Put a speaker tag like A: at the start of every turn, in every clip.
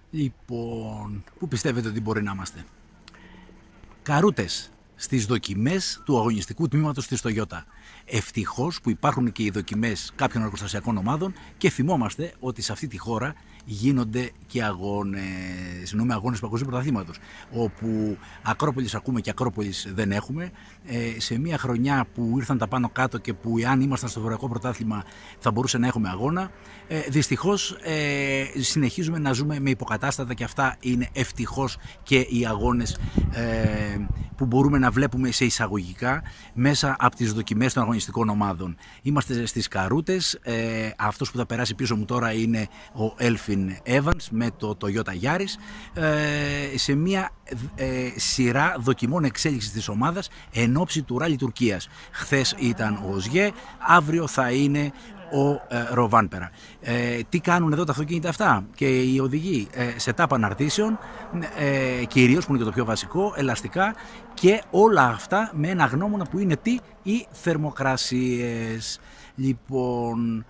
A: Λοιπόν, πού πιστεύετε ότι μπορεί να είμαστε? Καρούτες στις δοκιμές του αγωνιστικού τμήματος της Toyota. Ευτυχώς που υπάρχουν και οι δοκιμές κάποιων εργοστασιακών ομάδων και θυμόμαστε ότι σε αυτή τη χώρα γίνονται και αγώνες παγκοσμίου πρωταθλήματος, όπου Ακρόπολης ακούμε και Ακρόπολης δεν έχουμε. Σε μια χρονιά που ήρθαν τα πάνω κάτω και που εάν ήμασταν στο Ευρωπαϊκό Πρωτάθλημα θα μπορούσε να έχουμε αγώνα, δυστυχώς συνεχίζουμε να ζούμε με υποκατάστατα και αυτά είναι ευτυχώς και οι αγώνες που μπορούμε να βλέπουμε σε εισαγωγικά μέσα από τις δοκιμές των αγωνιστικών ομάδων. Είμαστε στις Καρούτες, αυτός που θα περάσει πίσω μου τώρα είναι ο Elfin Evans με το Toyota Yaris, σε μια σειρά δοκιμών εξέλιξης της ομάδας εν ώψη του Ράλι Τουρκίας. Χθες ήταν ο Οσγέ, αύριο θα είναι ο Ροβάνπερα. Τι κάνουν εδώ τα αυτοκίνητα αυτά και οι οδηγοί? Setup αναρτήσεων, κυρίως που είναι και το πιο βασικό, ελαστικά και όλα αυτά με ένα γνώμονα που είναι τι? Οι θερμοκρασίες. Λοιπόν,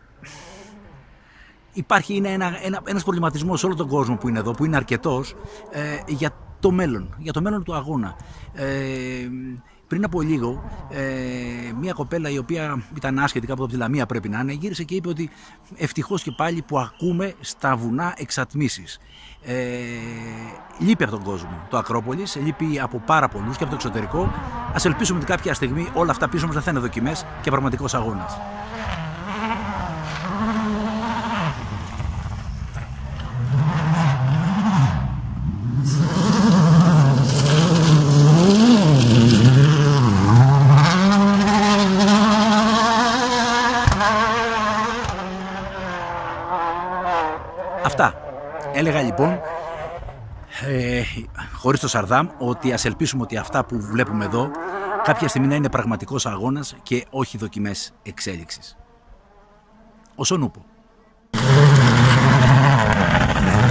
A: υπάρχει ένας προβληματισμός σε όλο τον κόσμο που είναι εδώ, που είναι αρκετός, για το μέλλον του αγώνα. Πριν από λίγο, μια κοπέλα η οποία ήταν άσχετη κάπου από τη Λαμία πρέπει να είναι, γύρισε και είπε ότι ευτυχώς και πάλι που ακούμε στα βουνά εξατμίσεις. Λείπει από τον κόσμο το Ακρόπολης, λείπει από πάρα πολλούς και από το εξωτερικό. Ας ελπίσουμε ότι κάποια στιγμή όλα αυτά πίσω μας δεν θα είναι δοκιμές και πραγματικός αγώνας. Αυτά. Έλεγα λοιπόν, χωρίς το Σαρδάμ, ότι ας ελπίσουμε ότι αυτά που βλέπουμε εδώ κάποια στιγμή να είναι πραγματικός αγώνας και όχι δοκιμές εξέλιξης. Ο Σονούπο.